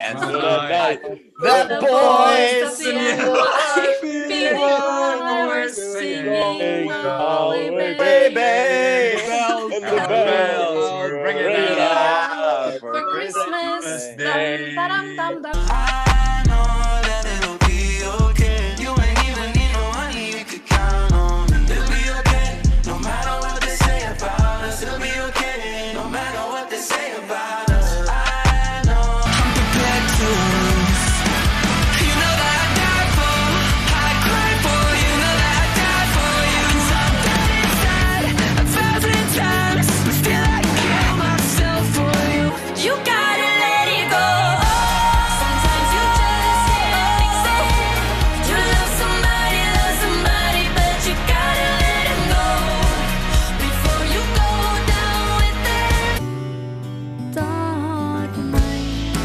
And tonight, the The boys boys of the in NYPD are singing Galway, Galway, baby, bells, and and the the bells bells are are ringing ringing out out for for Christmas Christmas. Day. Dum, dum, dum, dum. I know that it'll be okay. You ain't even need no money, you could count on me. It'll be okay, no matter what they say about us. It'll be okay, no matter what they say about us. I know I'm prepared to lose. You know that I die for, I cry for. You know that I die for you. And sometimes inside 1,000 times, but still I kill myself for you. You gotta let it go. Sometimes you just can't fix it. You love somebody, but you gotta let him go before you go down with it. Dark night.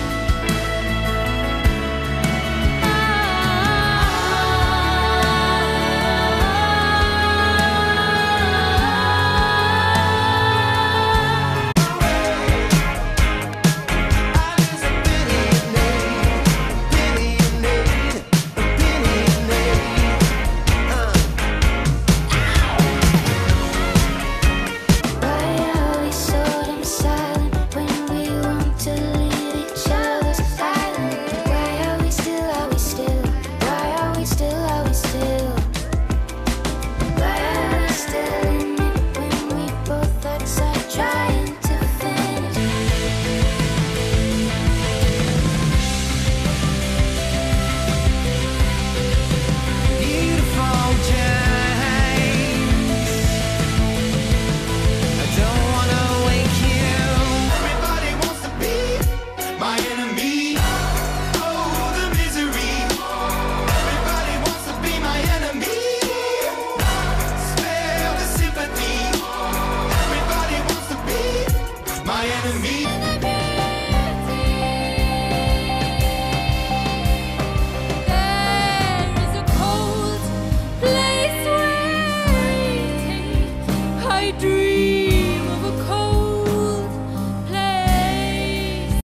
Why are we so damn silent when we want to leave each other's island? Why are we still? Why are we still? Why are we still in it when we both outside trying to finish? Beautiful James, I don't wanna wake you. Everybody wants to be my enemy. Oh, the misery. Everybody wants to be my enemy. Spare the sympathy. Everybody wants to be my enemy. There is a cold place waiting. I dream.